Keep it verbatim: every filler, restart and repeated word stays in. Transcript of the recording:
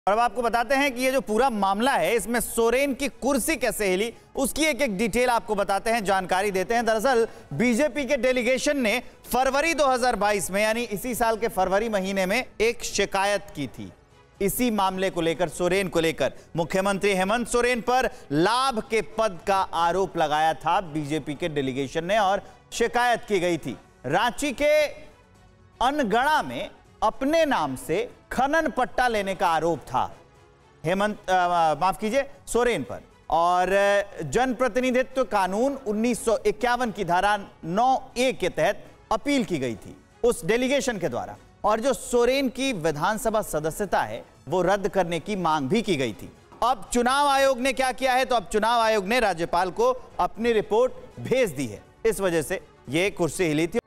और अब आपको बताते हैं कि ये जो पूरा मामला है इसमें सोरेन की कुर्सी कैसे हिली, उसकी एक एक डिटेल आपको बताते हैं, जानकारी देते हैं। दरअसल बीजेपी के डेलीगेशन ने फरवरी दो हज़ार बाईस में यानी इसी साल के फरवरी महीने में एक शिकायत की थी इसी मामले को लेकर, सोरेन को लेकर। मुख्यमंत्री हेमंत सोरेन पर लाभ के पद का आरोप लगाया था बीजेपी के डेलीगेशन ने और शिकायत की गई थी। रांची के अनगढ़ा में अपने नाम से खनन पट्टा लेने का आरोप था हेमंत माफ कीजिए सोरेन पर, और जनप्रतिनिधित्व कानून उन्नीस सौ इक्यावन की धारा नौ ए के तहत अपील की गई थी उस डेलीगेशन के द्वारा, और जो सोरेन की विधानसभा सदस्यता है वो रद्द करने की मांग भी की गई थी। अब चुनाव आयोग ने क्या किया है, तो अब चुनाव आयोग ने राज्यपाल को अपनी रिपोर्ट भेज दी है, इस वजह से ये कुर्सी हिली थी।